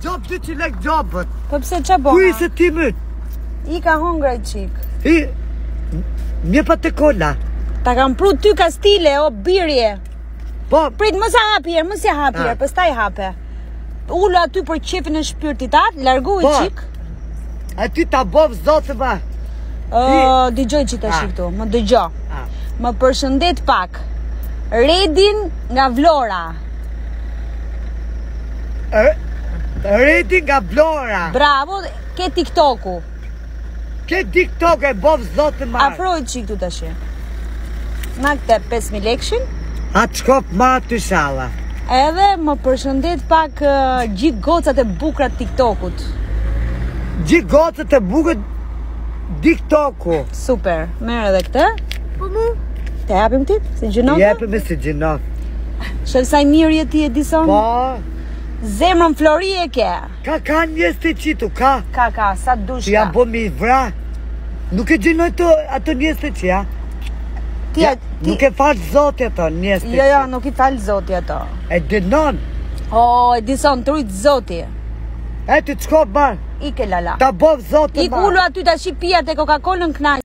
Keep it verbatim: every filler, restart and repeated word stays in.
Gjop dy që lek gjopët. Po pse qa bo? Ku i se ti myt? I ka hungra i qik. I... Mje pa të kolla. Ta kam pru ty kastile, o birje. Po... Prit, mos e hapjer, mos e hapjer, pastaj hape. Ullu aty për qefin e shpyrtit atë, largu i qik. A ty ta bov zotë ba. Dëgjoj që të shiktu, më dëgjo. Më përshëndet pak. Redin nga Vlora. Redin nga Vlora. Bravo, ke TikToku. Ke TikTok e bov zotë ma. Afroj qiktu të shi. Na këte pesë mijë lekshin. A të shkop ma të shala. Edhe më përshëndet pak uh, gjithë gocat e bukra TikTokut. Gjithë gocat e bukra TikToku. Super, merë edhe këtë. Po mu? Te japim ti, si gjinove? Jepim si gjinove. Shësaj mirë je ti, Edison? Po. Zemrën Flori e ke. Ka, ka njës të qitu, ka. Ka, ka, sa dush ka. Ja bo mi vra. Nuk e gjinoj të ato njës të qi, ja? Ti, ja, ti... Nuk e falë zoti ato njës të qi. Jo, jo, nuk i falë zoti ato. E dinon. O, Edison, të rujtë zoti. E ti të shkop marë. Ike lala. Ta bov zoti marë. Ik ullu aty ta shik pijat e Coca-Colën knaj.